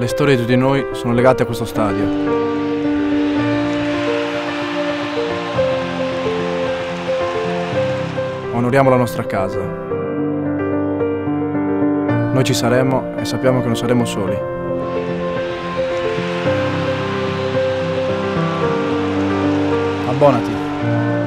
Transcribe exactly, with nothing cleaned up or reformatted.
Le storie di tutti noi sono legate a questo stadio. Onoriamo la nostra casa. Noi ci saremo e sappiamo che non saremo soli. Abbonati.